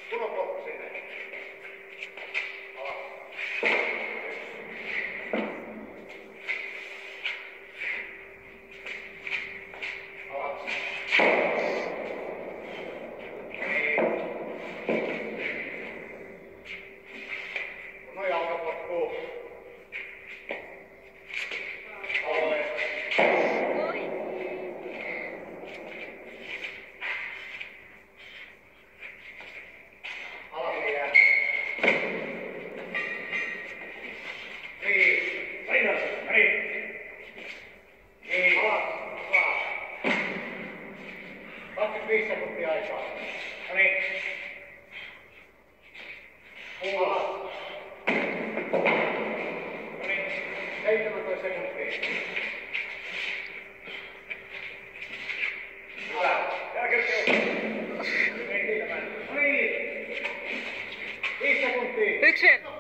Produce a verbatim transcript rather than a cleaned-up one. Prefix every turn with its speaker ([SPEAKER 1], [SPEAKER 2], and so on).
[SPEAKER 1] Punokloppu sinne. Alas. Alas. Niin. Puno jalka loppuu. Aloin. Alas vielä. Niin. Seinässä. Niin. Niin. Alas. Alas. kaksikymmentäviisi sekuntia aikaa. No niin. Alas. No niin. seitsemäntoista sekuntia. Hyvä. Jälkeen. No niin. viisi sekuntia.
[SPEAKER 2] Yksi.